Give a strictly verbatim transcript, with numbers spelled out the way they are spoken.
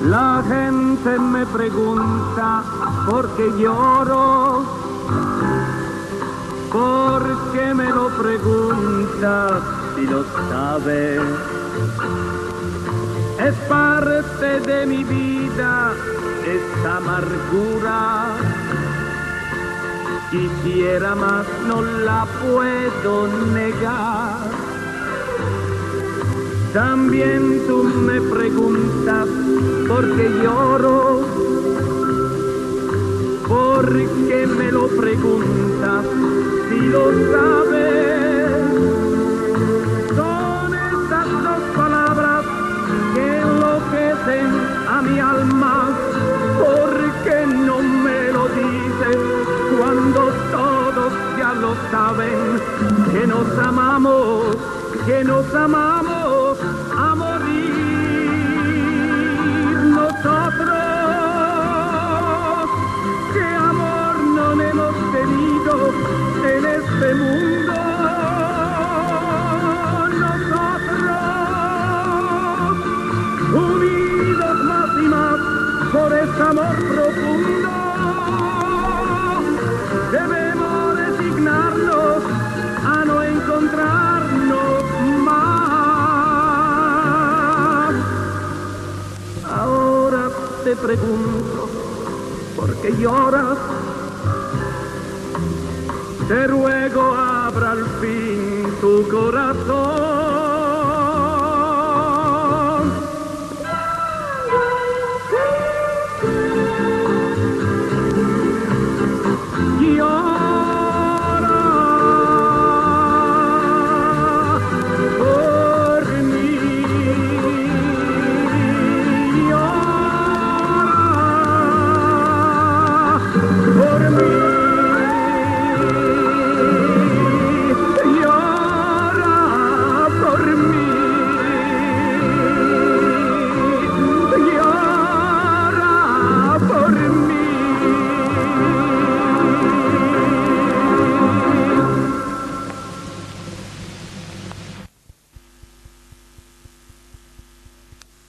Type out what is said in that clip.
La gente me pregunta por qué lloro, ¿por qué me lo preguntas si lo sabes? Es parte de mi vida esta amargura. Quisiera más, no la puedo negar. También tú me preguntas por qué lloro, por qué me lo preguntas si lo sabes. Son estas dos palabras que enloquecen a mi alma. ¿Por qué no me lo dices cuando todos ya lo saben? Que nos amamos, que nos amamos a morir. Nosotros, que amor no hemos tenido en este mundo. Nosotros, unidos más y más por ese amor profundo, debemos resignarnos a no encontrarnos más. Ahora te pregunto, ¿por qué lloras? Te ruego abra al fin tu corazón.